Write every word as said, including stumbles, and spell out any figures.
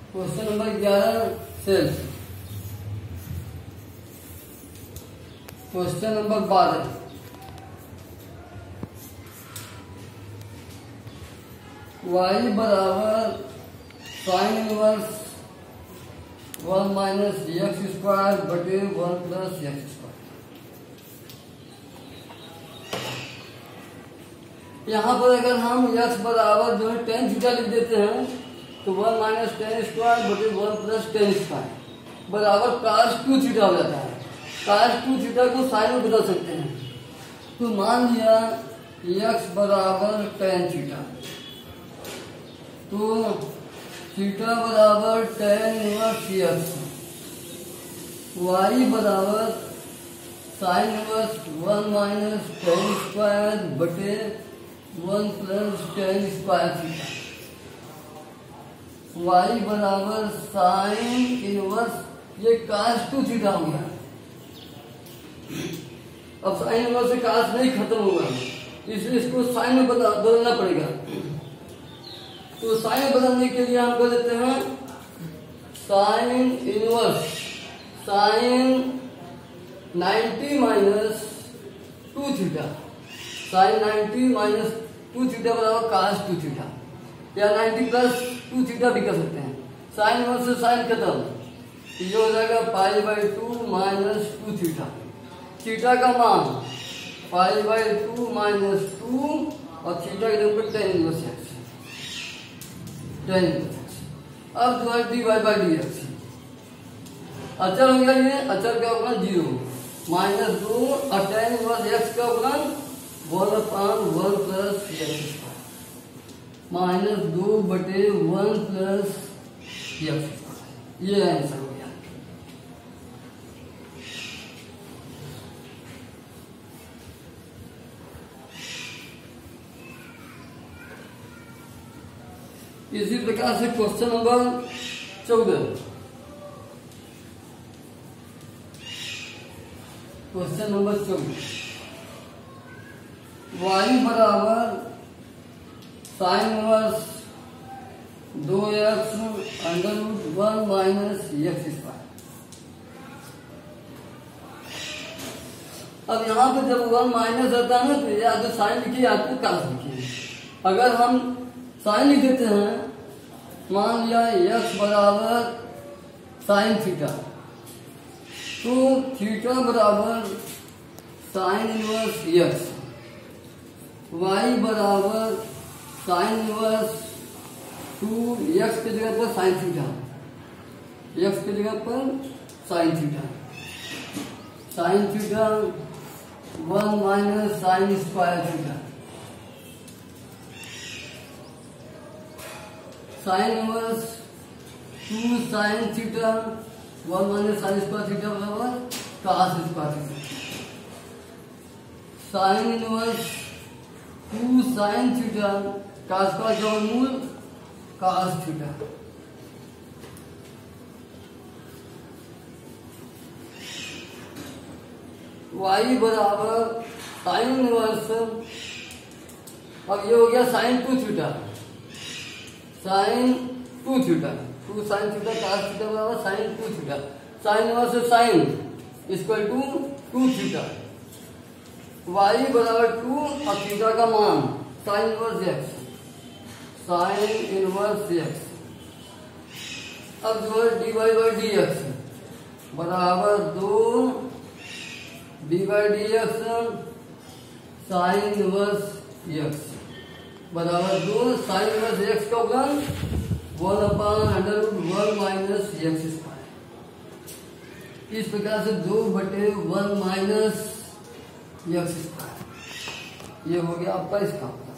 Question number ग्यारह सेल्स। Question number बारह, वाई बराबर sine inverse one minus X square बटे वन प्लस एक्स स्क्वायर। यहाँ पर अगर हम x बराबर जो है टेन थीटा लिख देते हैं तो वन माइनस टेन स्क्वायर बटे वन प्लस टेन स्क्वायर बराबर कास टू थीटा हो जाता है। कास टू थीटा को साइन में बदल सकते हैं। तो मान लिया x बराबर टेन थीटा, तो थीटा बराबर टेन इनवर्स एक्स, वाई बराबर sine inverse one minus tan square बटे one plus tan square theta, Y बराबर साइन इनवर्स, ये कास टू थीटा हो गया। अब साइन इनवर्स से कास नहीं खत्म होगा, इसलिए इसको साइन में बदलना पड़ेगा। तो साइन बदलने के लिए हम कर देते हैं sine inverse sine ninety minus two theta, sine ninety minus two theta बराबर कास टू थीटा, या नाइन्टी प्लस टू थीटा भी कर सकते हैं। साइन इनवर्स से साइन खत्म, ये हो जाएगा pi by two minus two theta. Theta का मान pi by two minus two और थीटा के ऊपर tan inverse X, tan inverse X. अब जो है D Y by D X अचर हो गया, ये अचर का होगा जीरो माइनस दो और टेन इनवर्स एक्स का होगा one upon one plus X minus दो बटे वन प्लस एक्स। ये आंसर हो गया। इसी प्रकार से क्वेश्चन नंबर चौदह, क्वेश्चन नंबर चौदह, वाई बराबर साइन इनवर्स दो X under root one minus X square. अब यहाँ पे जब वन माइनस आता है ना, तो या तो साइन लिखिए या तो कास लिखिए। अगर हम साइन लिख देते हैं, मान लिया एक्स बराबर साइन थीटा, तो थीटा बराबर साइन इनवर्स एक्स, वाई बराबर साइन इनवर्स टू एक्स के जगह पर साइन थीटा, एक्स के जगह पर sine theta, sine theta one minus sine square theta, sine inverse two sine theta one minus sine square theta बराबर cos square theta, sine inverse two sine theta cos का जो मूल cos theta, Y बराबर sine inverse, अब ये हो गया sign two theta, sine two theta, two sine theta cos theta बराबर sine two theta, sine inverse sine equal to two theta, Y बराबर टू और थीटा का मान sine inverse X, sine inverse X. अब जो है D Y by D X बराबर दो D by D X sine inverse X बराबर दो साइन इनवर्स एक्स का होगा one upon under root one minus X square. इस प्रकार से दो बटे वन माइनस एक्स स्क्वायर, ये हो गया आपका इसका।